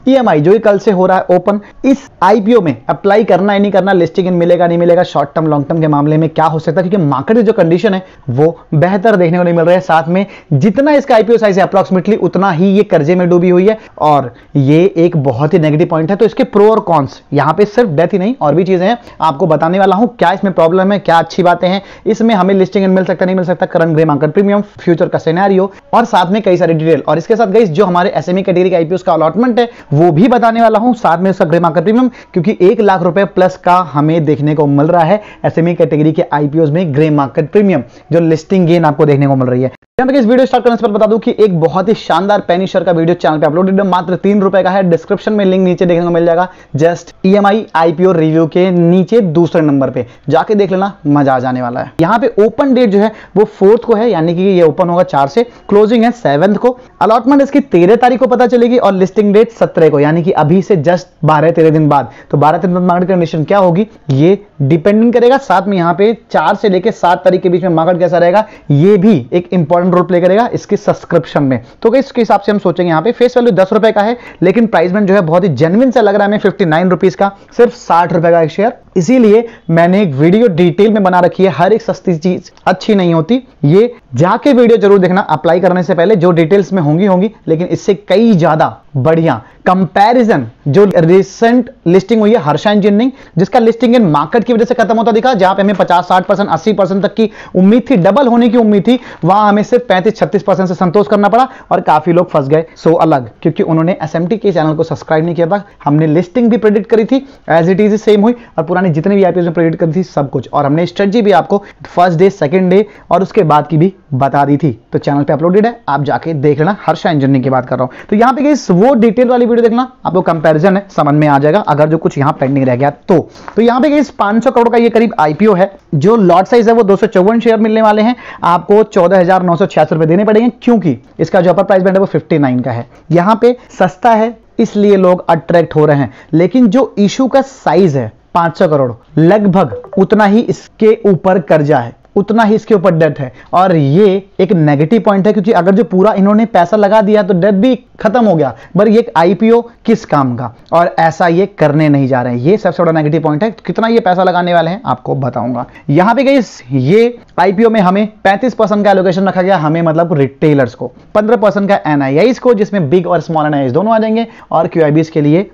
EMI जो कल से हो रहा है ओपन, इस IPO में अप्लाई करना है नहीं करना, लिस्टिंग मिलेगा नहीं मिलेगा, शॉर्ट टर्म लॉन्ग टर्म के मामले में क्या हो सकता है, क्योंकि मार्केट की जो कंडीशन है वो बेहतर देखने को नहीं मिल रहा है। साथ में जितना इसका IPO साइज है अप्रॉक्सिमेटली उतना ही ये कर्जे में डूबी हुई है और ये एक बहुत ही नेगेटिव पॉइंट है। तो इसके प्रो और कॉन्स, यहां पे सिर्फ डेथ ही नहीं और भी चीजें हैं, आपको बताने वाला हूं क्या इसमें प्रॉब्लम है, क्या अच्छी बातें हैं, इसमें हमें लिस्टिंग मिल सकता नहीं मिल सकता, current grey market premium, future का सिनेरियो और साथ में कई सारी डिटेल। और इसके साथ गाइस जो हमारे SME कैटेगरी के IPOs का अलॉटमेंट है वो भी बताने वाला हूं, साथ में उसका ग्रे मार्केट प्रीमियम, क्योंकि 1 लाख रुपए प्लस का हमें देखने को मिल रहा है SME कैटेगरी के IPOs में ग्रे मार्केट प्रीमियम, जो लिस्टिंग गेन आपको देखने को मिल रही है। यहां पे इस वीडियो स्टार्ट करने से पहले बता दूं कि एक बहुत ही शानदार पेनी शेयर का वीडियो चैनल पे अपलोडेड है, मात्र 3 रुपए का है। डिस्क्रिप्शन में लिंक नीचे देखने को मिल जाएगा, जस्ट EMI IPO रिव्यू के नीचे दूसरे नंबर पे जाके देख लेना, मजा आ जाने वाला है। यहाँ पे ओपन डेट जो है वो 4th को है, यानी कि ये ओपन होगा 4 से, क्लोजिंग है 7th को, अलॉटमेंट इसकी 13 तारीख को पता चलेगी और लिस्टिंग डेट 17 को, यानी कि अभी से जस्ट 12-13 दिन बाद। तो 12-13 दिन मार्केट कंडीशन क्या होगी ये डिपेंडेंट करेगा। साथ में यहाँ पे 4 से लेकर 7 तारीख के बीच में मार्केट कैसा रहेगा ये भी एक इंपॉर्टेंट रोल प्ले करेगा इसके सब्सक्रिप्शन में। तो इसके हिसाब से हम सोचेंगे, यहाँ पे फेस वैल्यू 10 रुपए का है, लेकिन प्राइस जो है बहुत ही जेन्युइन सा लग रहा है हमें, 59 रुपीज का, सिर्फ 60 रुपए का एक शेयर। इसीलिए मैंने एक वीडियो डिटेल में बना रखी है, हर एक सस्ती चीज अच्छी नहीं होती, ये जाके वीडियो जरूर देखना अप्लाई करने से पहले, जो डिटेल्स में होंगी, लेकिन इससे कई ज्यादा बढ़िया कंपैरिजन जो रिसेंट लिस्टिंग हुई है हर्षा इंजीनियरिंग, जिसका लिस्टिंग इन मार्केट की वजह से खत्म होता दिखा, जहां पे हमें 50-60%, 80% तक की उम्मीद थी, डबल होने की उम्मीद थी, वहां हमें सिर्फ 35-36% से संतोष करना पड़ा और काफी लोग फंस गए। सो अलग, क्योंकि उन्होंने SMT के चैनल को सब्सक्राइब नहीं किया था। हमने लिस्टिंग भी प्रेडिक्ट करी थी, एज इट इज सेम हुई, और पुरानी जितनी भी IPOs में प्रेडिक्ट करी थी सब कुछ, और हमने स्ट्रेटजी भी आपको फर्स्ट डे, सेकंड डे और उसके बाद की भी बता दी थी। तो चैनल पे अपलोडेड है, आप जाके देख लेना, हर्षा इंजीनियरिंग की बात कर रहा हूं। तो यहाँ पे वो डिटेल वाली वीडियो देखना, आपको कंपैरिजन है समझ में आ जाएगा, अगर जो कुछ यहां पेंडिंग रह गया तो यहाँ पे 500 करोड़ का ये करीब IPO है, जो लॉट साइज है वो 254 शेयर मिलने वाले हैं, आपको 14,986 रुपए देने पड़ेंगे, क्योंकि इसका जो अपर प्राइस बैंड है वो 59 का है। यहां पे सस्ता है इसलिए लोग अट्रैक्ट हो रहे हैं, लेकिन जो इशू का साइज है 500 करोड़, लगभग उतना ही इसके ऊपर कर्जा है, उतना ही इसके ऊपर डेट है, और ये एक नेगेटिव पॉइंट है, क्योंकि अगर जो पूरा इन्होंने पैसा लगा दिया तो डेट भी खत्म हो गया, पर ये एक IPO किस काम का, और ऐसा ये करने नहीं जा रहे हैं, ये सबसे बड़ा नेगेटिव पॉइंट है। कितना ये पैसा लगाने वाले हैं आपको बताऊंगा। यहां पे गाइस ये IPO में हमें 35% का एलोकेशन रखा गया, हमें मतलब रिटेलर्स को, 15% का NIIs को, जिसमें बिग और स्मॉल NIIs दोनों आ जाएंगे, और QIBs के लिए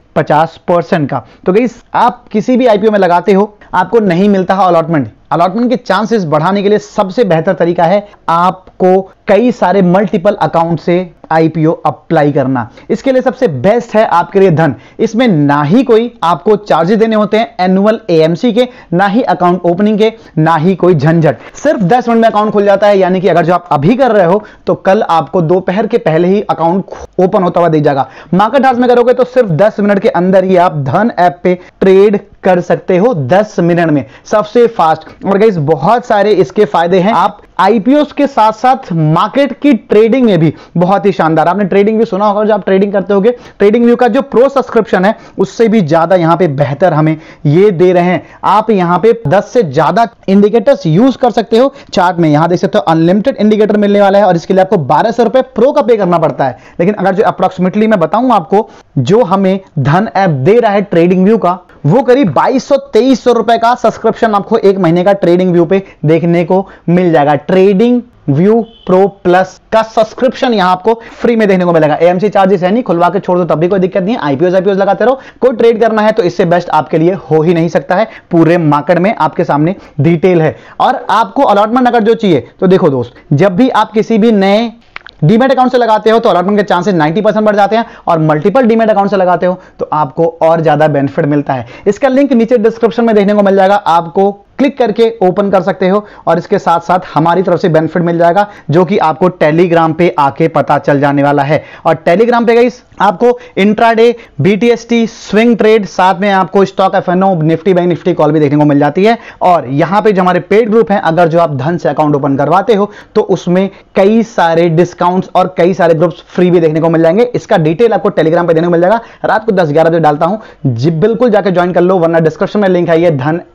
50% का। तो गाइस आप किसी भी IPO में लगाते हो, आपको नहीं मिलता है अलॉटमेंट के चांसेस बढ़ाने के लिए सबसे बेहतर तरीका है आपको कई सारे मल्टीपल अकाउंट से IPO अप्लाई करना। इसके लिए सबसे बेस्ट है आपके लिए धन। इसमें ना ही कोई आपको चार्जेस देने होते हैं एनुअल AMC के, ना ही अकाउंट ओपनिंग के, ना ही कोई झंझट, सिर्फ 10 मिनट में अकाउंट खुल जाता है। यानी कि अगर जो आप अभी कर रहे हो तो कल आपको दोपहर के पहले ही अकाउंट ओपन होता हुआ दिख जाएगा। मार्केट हाउस में करोगे तो सिर्फ 10 मिनट के अंदर ही आप धन ऐप पे ट्रेड कर सकते हो, 10 मिनट में, सबसे फास्ट। और गाइस बहुत सारे इसके फायदे हैं, आप IPOs के साथ साथ मार्केट की ट्रेडिंग में भी बहुत ही शानदार। आपने ट्रेडिंग व्यू सुना होगा, जब आप ट्रेडिंग करते होगे, ट्रेडिंग व्यू का जो प्रो सब्सक्रिप्शन है उससे भी ज्यादा यहां पे बेहतर हमें ये दे रहे हैं। आप यहां पे 10 से ज्यादा इंडिकेटर्स यूज कर सकते हो चार्ट में। यहां देख सकते हो अनलिमिटेड इंडिकेटर मिलने वाला है, और इसके लिए आपको 1200 रुपए प्रो का पे करना पड़ता है। लेकिन अगर जो अप्रोक्सीमेटली मैं बताऊं आपको, जो हमें धन ऐप दे रहा है ट्रेडिंग व्यू का, वो करीब 2200-2300 रुपए का सब्सक्रिप्शन आपको 1 महीने का ट्रेडिंग व्यू पे देखने को मिल जाएगा। ट्रेडिंग व्यू प्रो प्लस का सब्सक्रिप्शन यहां आपको फ्री में देखने को मिलेगा। AMC चार्जेस है नहीं, खुलवा के छोड़ दो तब भी कोई दिक्कत नहीं है। IPOs लगाते रहो, कोई ट्रेड करना है तो इससे बेस्ट आपके लिए हो ही नहीं सकता है। पूरे मार्केट में आपके सामने डिटेल है। और आपको अलॉटमेंट अगर जो चाहिए तो देखो दोस्त, जब भी आप किसी भी नए डीमेट अकाउंट से लगाते हो तो अलॉटमेंट के चांसेस 90% बढ़ जाते हैं, और मल्टीपल डीमेट अकाउंट से लगाते हो तो आपको और ज्यादा बेनिफिट मिलता है। इसका लिंक नीचे डिस्क्रिप्शन में देखने को मिल जाएगा, आपको क्लिक करके ओपन कर सकते हो, और इसके साथ साथ हमारी तरफ से बेनिफिट मिल जाएगा, जो कि आपको टेलीग्राम पे आके पता चल जाने वाला है। और टेलीग्राम पे गाइस आपको इंट्राडे, BTST, स्विंग ट्रेड, साथ में आपको stock FNO, Nifty bank Nifty call भी देखने को मिल जाती है। और यहां पे जो हमारे पेड ग्रुप हैं, अगर जो आप धन से अकाउंट ओपन करवाते हो तो उसमें कई सारे डिस्काउंट्स और कई सारे ग्रुप्स फ्री भी देखने को मिल जाएंगे। इसका डिटेल आपको टेलीग्राम पे देने को मिल जाएगा। रात को 10-11 बजे डालता हूं, जी बिल्कुल जाके ज्वाइन कर लो, वरना डिस्क्रिप्शन में लिंक है, ये धन ऐप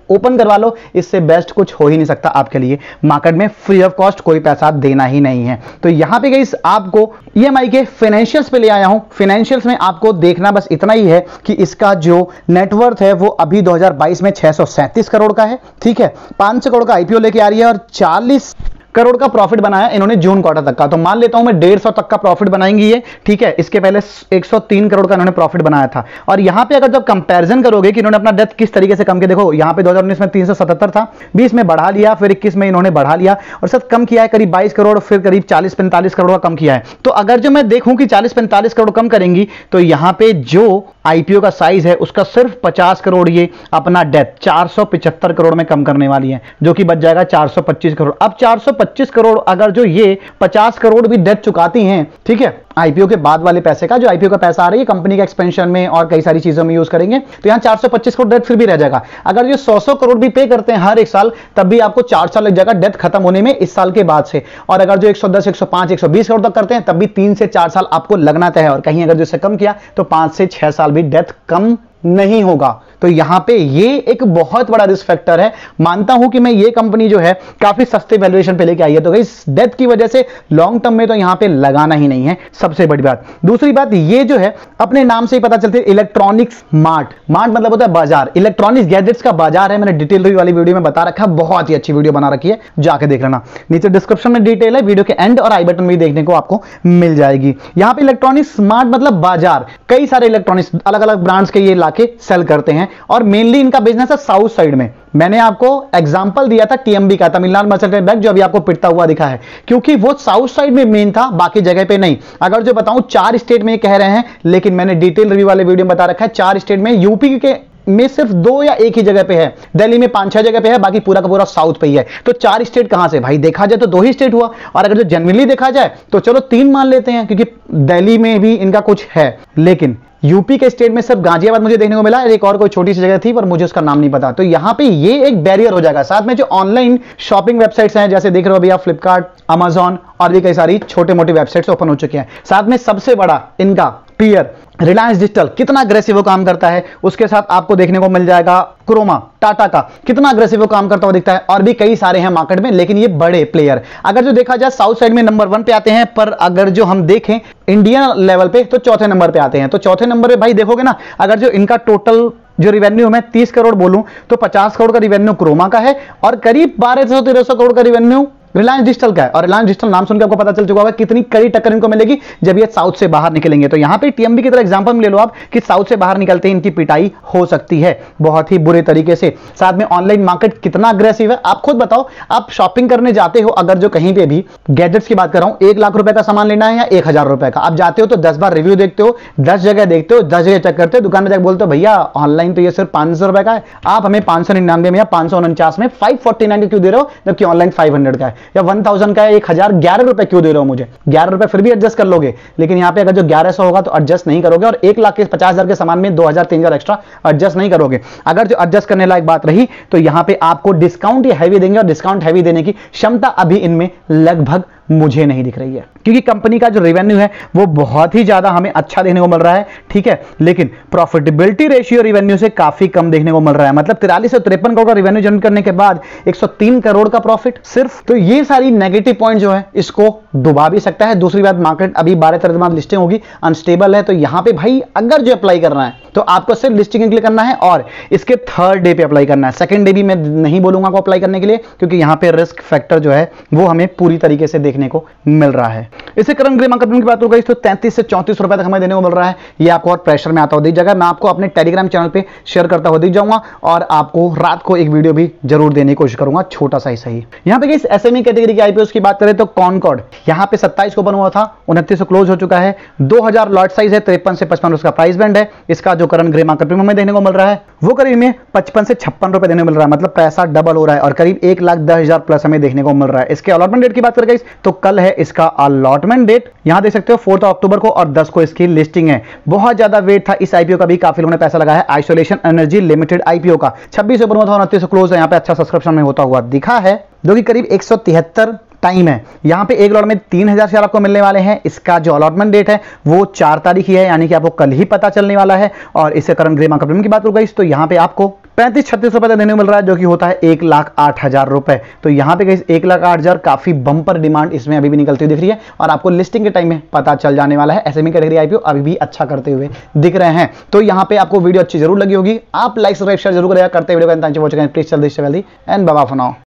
ओपन करवा लो, इससे बेस्ट कुछ हो ही नहीं सकता आपके लिए। मार्केट में फ्री ऑफ कॉस्ट कोई पैसा देना ही नहीं है। तो यहां पे गाइस आपको ईएमआई के फाइनेंशियल्स पे ले आया हूं। फाइनेंशियल्स में आपको देखना बस इतना ही है कि इसका जो नेटवर्थ है वो अभी 2022 में 637 करोड़ का है, ठीक है। 500 करोड़ का आईपीओ लेके आ रही है और 40 करोड़ का प्रॉफिट बनाया इन्होंने जून क्वार्टर तक का। तो मान लेता हूं मैं 150 तक का प्रॉफिट बनाएंगी ये, ठीक है। इसके पहले 103 करोड़ का इन्होंने प्रॉफिट बनाया था। और यहां पे अगर जब कंपैरिजन करोगे कि इन्होंने अपना डेथ किस तरीके से कम किया, देखो यहां पे 2019 में 377 था, 20 में बढ़ा लिया, फिर 21 में इन्होंने बढ़ा लिया और सर कम किया है करीब 22 करोड़, फिर करीब 40-45 करोड़ का कम किया है। तो अगर जो मैं देखूं कि 40-45 करोड़ कम करेंगी तो यहां पे जो आईपीओ का साइज है उसका सिर्फ 50 करोड़ ये अपना डेथ 475 करोड़ में कम करने वाली है, जो कि बच जाएगा 425 करोड़। अब 425 करोड़ अगर जो ये 50 करोड़ भी डेथ चुकाती हैं, ठीक है, आईपीओ के बाद वाले पैसे का, जो आईपीओ का पैसा आ रही है कंपनी के एक्सपेंशन में और कई सारी चीजों में यूज करेंगे, तो यहां 425 करोड़ डेथ फिर भी रह जाएगा। अगर ये 100 करोड़ भी पे करते हैं हर एक साल, तब भी आपको 4 साल लग जाएगा डेथ खत्म होने में इस साल के बाद से। और अगर जो 110, 105, 120 करोड़ तक करते हैं, तब भी 3 से 4 साल आपको लगना तय है। और कहीं अगर जो इससे कम किया तो 5 से 6 साल भी डेथ कम नहीं होगा। तो यहां पे ये एक बहुत बड़ा रिस्क फैक्टर है। मानता हूं कि मैं ये कंपनी जो है काफी सस्ते वैल्यूएशन पे लेके आई है, तो इस डेथ की वजह से लॉन्ग टर्म में तो यहां पे लगाना ही नहीं है, सबसे बड़ी बात। दूसरी बात ये जो है अपने नाम से ही पता चलती है इलेक्ट्रॉनिक्स मार्ट। मार्ट मतलब होता है बाजार, इलेक्ट्रॉनिक्स गैजेट्स का बाजार है। मैंने डिटेल रिव्यू वाली वीडियो में बता रखा है, बहुत ही अच्छी वीडियो बना रखी है, जाके देख लेना। नीचे डिस्क्रिप्शन में डिटेल है, वीडियो के एंड और आई बटन में देखने को आपको मिल जाएगी। यहां पे इलेक्ट्रॉनिक्स मार्ट मतलब बाजार, कई सारे इलेक्ट्रॉनिक्स अलग अलग ब्रांड्स के ये लाके सेल करते हैं और मेनली इनका बिजनेस है साउथ साइड में। मैंने आपको एग्जांपल दिया था टीएमबी का, तमिलनाडु मर्चेंटाइल बैंक, जो अभी आपको पिटता हुआ दिखा है, क्योंकि वो साउथ साइड में मेन था, बाकी जगह पे नहीं। अगर जो बताऊं 4 स्टेट में ये कह रहे हैं, लेकिन मैंने डिटेल रिव्यू वाले वीडियो में बता रखा है 4 स्टेट में, यूपी के में सिर्फ 2 या 1 ही जगह पे है, दिल्ली में 5-6 जगह पे है, बाकी पूरा का पूरा साउथ पे ही है। तो 4 स्टेट कहां से भाई, देखा जाए तो 2 ही स्टेट हुआ। और अगर जो जनरली देखा जाए तो चलो 3 मान लेते हैं, क्योंकि दिल्ली में भी इनका कुछ है, लेकिन यूपी के स्टेट में सिर्फ गाजियाबाद मुझे देखने को मिला, एक और कोई छोटी सी जगह थी पर मुझे उसका नाम नहीं पता। तो यहां पे ये एक बैरियर हो जाएगा। साथ में जो ऑनलाइन शॉपिंग वेबसाइट्स हैं, जैसे देख रहे हो अभी आप फ्लिपकार्ट, अमेजॉन और भी कई सारी छोटे मोटे वेबसाइट्स ओपन हो चुके हैं। साथ में सबसे बड़ा इनका पीयर रिलायंस डिजिटल कितना अग्रेसिव वो काम करता है, उसके साथ आपको देखने को मिल जाएगा क्रोमा, टाटा का कितना अग्रेसिव वो काम करता हुआ दिखता है, और भी कई सारे हैं मार्केट में, लेकिन ये बड़े प्लेयर। अगर जो देखा जाए साउथ साइड में नंबर 1 पे आते हैं, पर अगर जो हम देखें इंडिया लेवल पे तो चौथे नंबर पे आते हैं। तो चौथे नंबर पे भाई देखोगे ना, अगर जो इनका टोटल जो रिवेन्यू मैं 30 करोड़ बोलूं तो 50 करोड़ का रिवेन्यू क्रोमा का है और करीब 1200-1300 करोड़ का रिवेन्यू रिलायंस डिजिटल का है। और रिलायंस डिजिटल नाम सुनकर आपको पता चल चुका होगा कितनी कड़ी टक्कर इनको मिलेगी जब ये साउथ से बाहर निकलेंगे। तो यहां पे टीएमबी की तरह एग्जांपल में ले लो आप कि साउथ से बाहर निकलते ही इनकी पिटाई हो सकती है बहुत ही बुरे तरीके से। साथ में ऑनलाइन मार्केट कितना अग्रेसिव है, आप खुद बताओ। आप शॉपिंग करने जाते हो, अगर जो कहीं पे भी गैजेट्स की बात कर रहा हूं, 1 लाख रुपए का सामान लेना है या 1000 रुपए का, आप जाते हो तो 10 बार रिव्यू देखते हो, 10 जगह देखते हो, 10 जगह चेक करते हो, दुकान में जाकर बोलते हो भैया ऑनलाइन तो ये सिर्फ 500 रुपए का है, आप हमें 599 में या 549 में 549 का क्यों दे रहे हो, जबकि ऑनलाइन 500 का है या 1000 का है, 1011 रुपए क्यों दे रहे हो मुझे। 11 रुपए फिर भी एडजस्ट कर लोगे, लेकिन यहां पे अगर जो 1100 होगा तो एडजस्ट नहीं करोगे, और 1,50,000 के सामान में 2000-3000 एक्स्ट्रा एडजस्ट नहीं करोगे। अगर जो एडजस्ट करने लायक बात रही तो यहां पे आपको डिस्काउंट या हैवी देंगे, और डिस्काउंट हैवी देने की क्षमता अभी इनमें लगभग मुझे नहीं दिख रही है, क्योंकि कंपनी का जो रेवेन्यू है वो बहुत ही ज्यादा हमें अच्छा देखने को मिल रहा है, ठीक है, लेकिन प्रॉफिटेबिलिटी रेशियो रेवेन्यू से काफी कम देखने को मिल रहा है। मतलब 43 से 53 करोड़ का रेवेन्यू जनरेट करने के बाद 103 करोड़ का प्रॉफिट सिर्फ। तो ये सारी नेगेटिव पॉइंट जो है इसको डुबा भी सकता है। दूसरी बात, मार्केट अभी 12 तारीख बाद लिस्टिंग होगी, अनस्टेबल है। तो यहां पे भाई अगर जो अप्लाई करना है तो आपको सिर्फ लिस्टिंग के लिए करना है, और इसके 3rd डे पे अप्लाई करना है। 2nd डे भी मैं नहीं बोलूंगा आपको अप्लाई करने के लिए, क्योंकि यहां पे रिस्क फैक्टर जो है वो हमें पूरी तरीके से देखने को मिल रहा है। इसे करंट ग्रे मार्केट की बात हो गई तो 33 से 34 रुपए तक हमें देने को मिल रहा है। ये आपको और प्रेशर में आता हुआ दिख जाएगा। मैं आपको अपने टेलीग्राम चैनल पे शेयर करता हुआ दिख जाऊंगा, और आपको रात को एक वीडियो भी जरूर देने की कोशिश करूंगा, छोटा सा ही सही। यहां पे इस एसएमई कैटेगरी के आईपीओ की बात करें तो कॉनकॉर्ड यहां पे 27 को बना हुआ था, 29 को क्लोज हो चुका है। 2000 लॉट साइज है, 53 से 55 उसका प्राइस बैंड है। इसका जो करंट ग्रे मार्केट में हमें देने को मिल रहा है वो करीब में 55 से 56 रुपए देने को मिल रहा है। मतलब पैसा डबल हो रहा है, और करीब 1,10,000 प्लस हमें देखने को मिल रहा है। इसके अलॉटमेंट डेट की बात करें तो कल है इसका अलॉटमेंट डेट, यहां देख सकते हो 4 अक्टूबर को, और 10 को इसकी लिस्टिंग है। बहुत ज्यादा वेट था इस आईपीओ का भी, काफी लोगों ने पैसा लगाया है। आइसोलेशन एनर्जी लिमिटेड आईपीओ का 26 ऊपर था, 29 क्लोज है। यहां पे अच्छा सब्सक्रिप्शन में होता हुआ दिखा है, जो कि करीब 173 टाइम है। यहां पे एक लॉट में 3000 शेयर आपको मिलने वाले हैं। इसका जो अलॉटमेंट डेट है वो 4 तारीख ही है, यानी कि आपको कल ही पता चलने वाला है। और इससे करंट ग्रे मार्केट की बात हो गई तो यहां पे आपको 35-36 रुपए देने को मिल रहा है, जो कि होता है 1,08,000 रुपए। तो यहाँ पे गाइस 1,08,000 काफी बंपर डिमांड इसमें अभी भी निकलती हुई दिख रही है और आपको लिस्टिंग के टाइम में पता चल जाने वाला है। एसएमई कैटेगरी आईपीओ अभी भी अच्छा करते हुए दिख रहे हैं। तो यहाँ पे आपको वीडियो अच्छी जरूर लगी होगी। आप लाइक सब्सक्राइब शेयर जरूर करेगा करते वीडियो का। Thank you for watching, please चल this and bye bye for now.